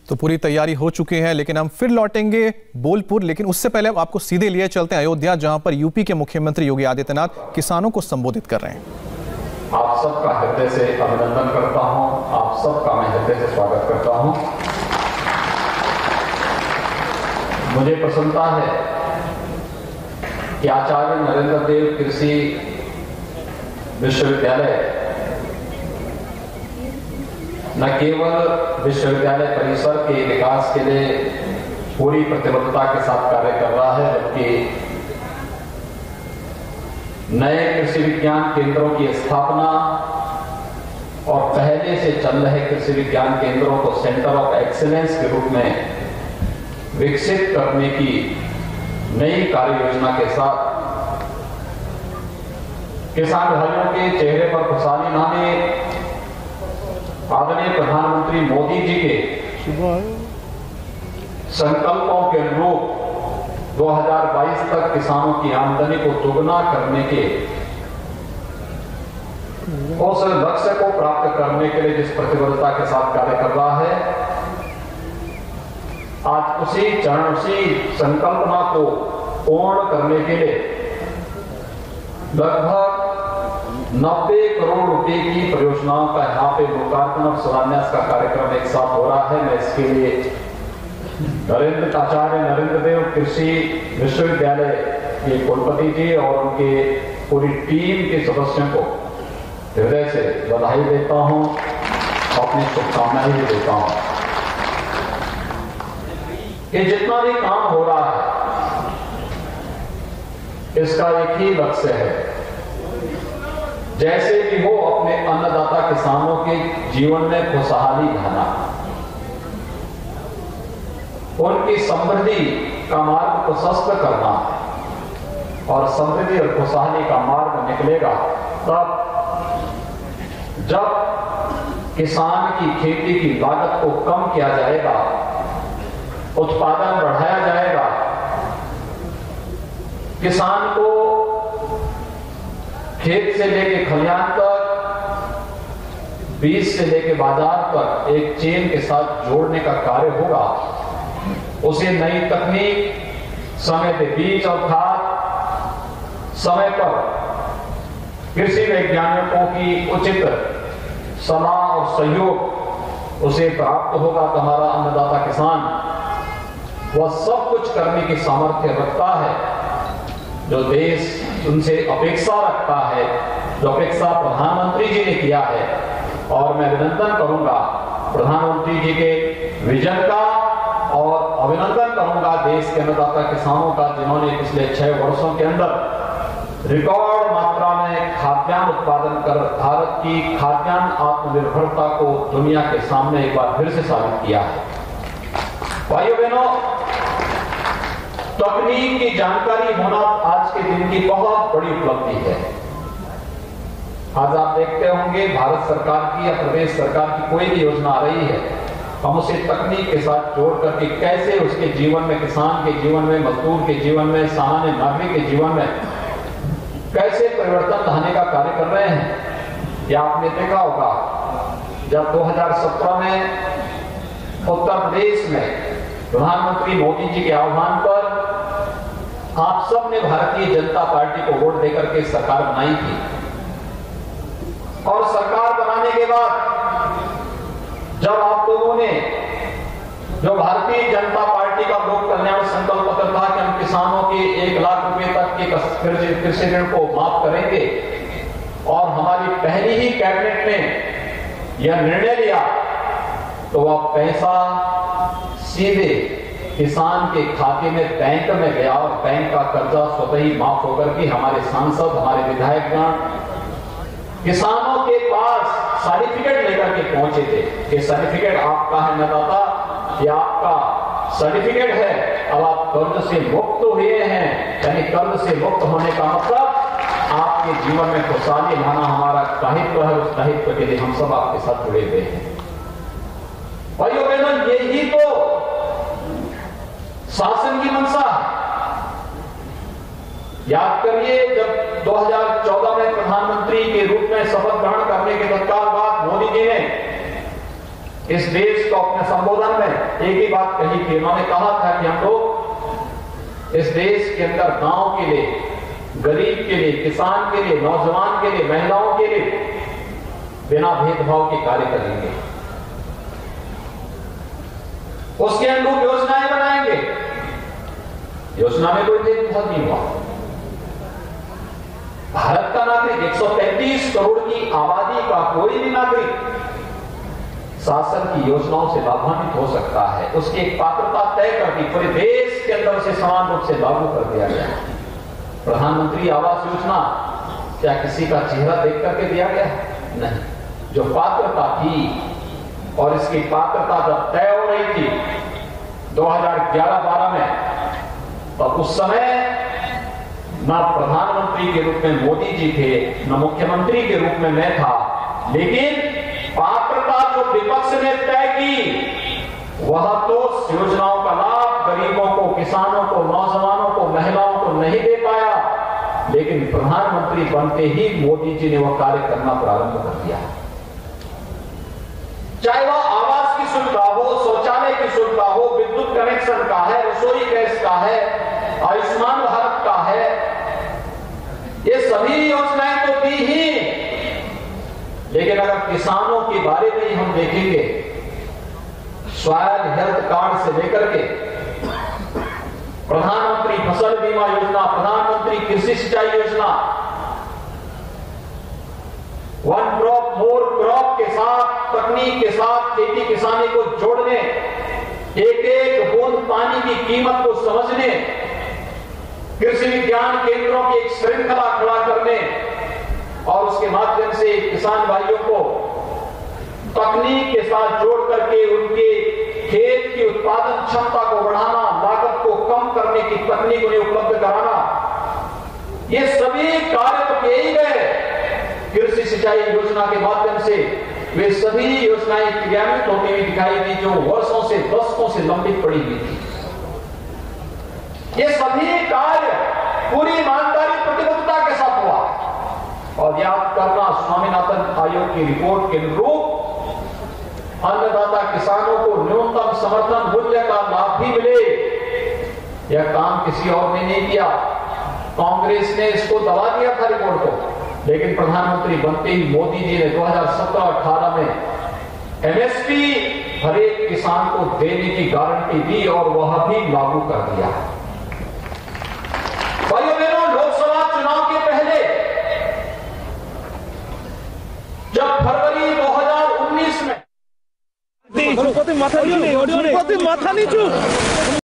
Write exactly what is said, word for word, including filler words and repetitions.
तो पूरी तैयारी हो चुकी है, लेकिन हम फिर लौटेंगे बोलपुर। लेकिन उससे पहले आपको सीधे लिए चलते हैं अयोध्या, जहां पर यूपी के मुख्यमंत्री योगी आदित्यनाथ किसानों को संबोधित कर रहे हैं। आप सबका हृदय से अभिनंदन करता हूं, आप सबका मैं हृदय से स्वागत करता हूं। मुझे प्रसन्नता है कि आचार्य नरेंद्र देव कृषि विश्वविद्यालय न केवल विश्वविद्यालय परिसर के विकास के लिए पूरी प्रतिबद्धता के साथ कार्य कर रहा है, बल्कि नए कृषि विज्ञान केंद्रों की स्थापना और पहले से चल रहे कृषि विज्ञान केंद्रों को सेंटर ऑफ एक्सीलेंस के रूप में विकसित करने की नई कार्य योजना के साथ किसान भाइयों के चेहरे पर खुशहाली लाने आदरणीय प्रधानमंत्री मोदी जी के संकल्पों के अनुरूप दो हज़ार बाईस तक किसानों की आमदनी को दोगुना करने के उस लक्ष्य को प्राप्त करने के लिए जिस प्रतिबद्धता के साथ कार्य कर रहा है, आज उसी चरण उसी संकल्पना को पूर्ण करने के लिए लगभग नब्बे करोड़ रुपए की परियोजनाओं का यहाँ पे लोकार्पण और शिलान्यास का कार्यक्रम एक साथ हो रहा है। मैं इसके लिए नरेंद्र आचार्य नरेंद्र देव कृषि विश्वविद्यालय के कुलपति जी और उनके पूरी टीम के सदस्यों को हृदय से बधाई देता हूं, अपनी शुभकामनाएं भी देता हूं। ये जितना भी काम हो रहा है, इसका एक ही लक्ष्य है, जैसे भी हो अपने अन्नदाता किसानों के जीवन में खुशहाली लाना, उनकी समृद्धि का मार्ग प्रशस्त करना, और समृद्धि और खुशहाली का मार्ग निकलेगा तब जब किसान की खेती की लागत को कम किया जाएगा, उत्पादन बढ़ाया जाएगा, किसान को खेत से लेके खलिहान तक, बीज से लेके बाजार तक एक चेन के साथ जोड़ने का कार्य होगा। उसे नई तकनीक, समय पे बीज और खाद, समय पर कृषि वैज्ञानिकों की उचित सलाह और सहयोग उसे प्राप्त होगा। तो हमारा अन्नदाता किसान वह सब कुछ करने की सामर्थ्य रखता है जो देश उनसे अपेक्षा रखता है, जो अपेक्षा प्रधानमंत्री जी ने किया है। और मैं अभिनंदन करूंगा प्रधानमंत्री जी के विजन का, और अभिनंदन करूंगा देश के अन्नदाता किसानों का, जिन्होंने पिछले छह वर्षों के अंदर रिकॉर्ड मात्रा में खाद्यान्न उत्पादन कर भारत की खाद्यान्न आत्मनिर्भरता को दुनिया के सामने एक बार फिर से साबित किया है। भाइयों बहनों, तकनीक की जानकारी होना आज के दिन की बहुत बड़ी उपलब्धि है। आज आप देखते होंगे भारत सरकार की या प्रदेश सरकार की कोई भी योजना आ रही है, हम उसे तकनीक के साथ जोड़ करके कैसे उसके जीवन में, किसान के जीवन में, मजदूर के जीवन में, सामान्य नागरिक के जीवन में कैसे परिवर्तन लाने का कार्य कर रहे हैं। या आपने देखा होगा जब दो हज़ार सत्रह में उत्तर प्रदेश में प्रधानमंत्री मोदी जी के आह्वान पर आप सब ने भारतीय जनता पार्टी को वोट देकर के सरकार बनाई थी, और सरकार बनाने के बाद जब आप लोगों ने, जो भारतीय जनता पार्टी का लोक कल्याण संकल्प पत्र था कि हम किसानों के एक लाख रुपए तक के कृषि ऋण को माफ करेंगे, और हमारी पहली ही कैबिनेट ने यह निर्णय लिया, तो वह पैसा सीधे किसान के खाते में बैंक में गया, और बैंक का कर्जा स्वतः ही माफ होकर के हमारे सांसद, हमारे विधायकगण किसानों के पास सर्टिफिकेट लेकर के पहुंचे थे कि सर्टिफिकेट आपका है अन्नदाता, ये आपका सर्टिफिकेट है, अब आप कर्ज से मुक्त हुए हैं। यानी कर्ज से मुक्त होने का मतलब आपके जीवन में खुशहाली लाना हमारा दायित्व है। उस दायित्व के लिए हम सब आपके साथ जुड़े हुए हैं। भाइयों बहनों, यही तो शासन की मंशा। याद करिए जब दो हज़ार चौदह में प्रधानमंत्री के रूप में शपथ ग्रहण करने के तत्काल बाद मोदी जी ने इस देश को अपने संबोधन में एक ही बात कही थी, उन्होंने कहा था कि हम लोग इस देश के अंदर गांव के लिए, गरीब के लिए, किसान के लिए, नौजवान के लिए, महिलाओं के लिए बिना भेदभाव के कार्य करेंगे, उसके अनुरूप योजनाएं बनाएंगे। योजना में कोई भेदभाव नहीं हुआ। भारत का नागरिक, एक सौ तैंतीस करोड़ की आबादी का कोई भी नागरिक शासन की योजनाओं से लाभान्वित हो सकता है। उसकी एक पात्रता तय कर दी, पूरे देश के अंदर से समान रूप से लागू कर दिया गया। प्रधानमंत्री आवास योजना क्या किसी का चेहरा देख करके दिया गया? नहीं। जो पात्रता थी, और इसकी पात्रता जब तय हो रही थी दो हज़ार ग्यारह बारह में, तो उस समय न प्रधानमंत्री के रूप में मोदी जी थे, न मुख्यमंत्री के रूप में मैं था, लेकिन पात्रता जो विपक्ष ने तय की वह तो योजनाओं का लाभ गरीबों को, किसानों को, नौजवानों को, महिलाओं को नहीं दे पाया, लेकिन प्रधानमंत्री बनते ही मोदी जी ने वह कार्य करना प्रारंभ कर दिया। चाहे वह आवास की सुविधा हो, शौचालय की सुविधा हो, विद्युत कनेक्शन का है, रसोई गैस का है, आयुष्मान भारत का है, ये सभी योजनाएं तो दी ही। लेकिन अगर किसानों के बारे में हम देखेंगे, सॉयल हेल्थ कार्ड से लेकर के प्रधानमंत्री फसल बीमा योजना, प्रधानमंत्री कृषि सिंचाई योजना, वन क्रॉप मोर क्रॉप के साथ, तकनीक के साथ खेती किसानी को जोड़ने, एक एक बूंद पानी की कीमत को समझने, कृषि विज्ञान केंद्रों की एक श्रृंखला खड़ा करने और उसके माध्यम से किसान भाइयों को तकनीक के साथ जोड़ करके उनके खेत की उत्पादन क्षमता को बढ़ाना, लागत को कम करने की तकनीक उन्हें उपलब्ध कराना, ये सभी कार्य तो किए ही गए। कृषि सिंचाई योजना के माध्यम से वे सभी योजनाएं क्रियान्वित होती हुई दिखाई दी जो वर्षों से, दशकों से लंबित पड़ी हुई थी। ये सभी कार्य पूरी ईमानदारी प्रतिबद्धता के साथ हुआ। और याद करना, स्वामीनाथन आयोग की रिपोर्ट के अनुरूप अन्नदाता किसानों को न्यूनतम समर्थन मूल्य का लाभ भी मिले, यह काम किसी और ने नहीं किया। कांग्रेस ने इसको दबा दिया था रिपोर्ट को, लेकिन प्रधानमंत्री बनते ही मोदी जी ने दो हज़ार सत्रह अठारह में एमएसपी हर एक किसान को देने की गारंटी दी और वह भी लागू कर दिया। भाइयों बहनों, लोकसभा चुनाव के पहले जब फरवरी दो हज़ार उन्नीस में माथा नीचू